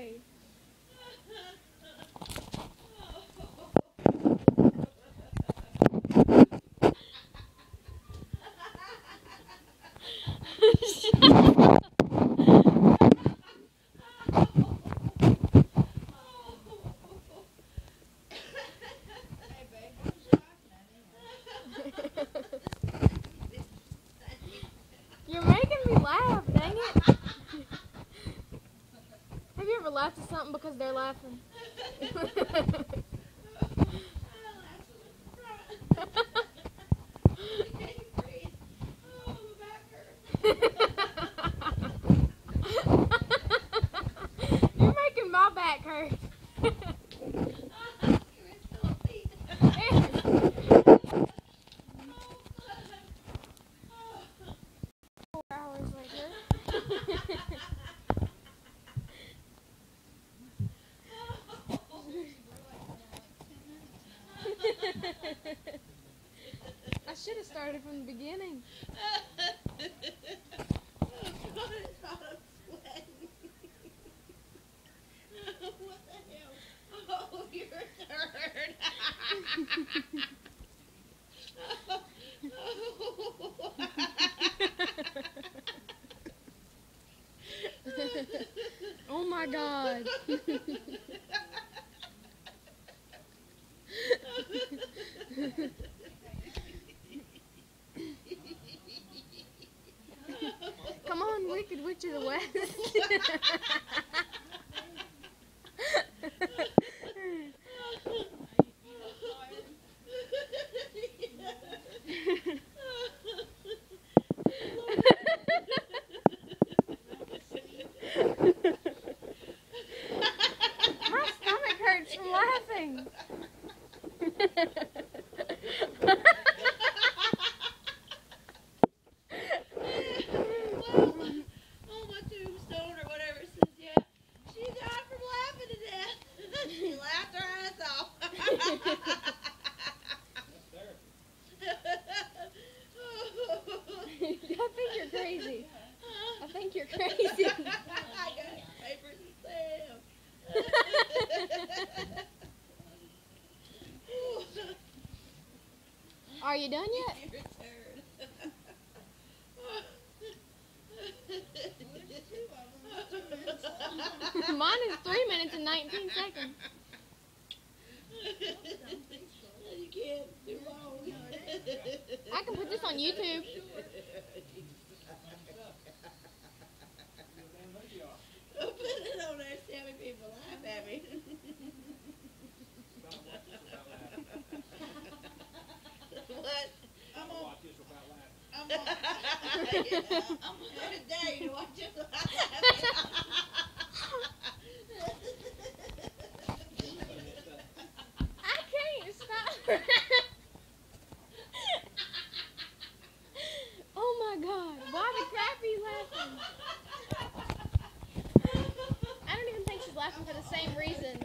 way. You're making me laugh, dang it. Have you ever laughed at something because they're laughing? You're making my back hurt. 4 hours later. I should have started from the beginning. What the hell? Oh, you're a turd. Oh my God. Come on, Wicked Witch of the West. My stomach hurts from laughing. On my tombstone or whatever it says, yeah, she died from laughing to death. She laughed her ass off. I think you're crazy. I think you're crazy. I got papers and stamps. Are you done yet? You're a turd. Mine is 3 minutes and 19 seconds. You can't do wrong. I can put this on YouTube. Don't put it on there, see how many people laugh at me. What? I'm on. I'm on. I'm gonna dare you to watch us laugh. I can't stop. Oh my God. Why the crap are you laughing? I don't even think she's laughing for the same reason.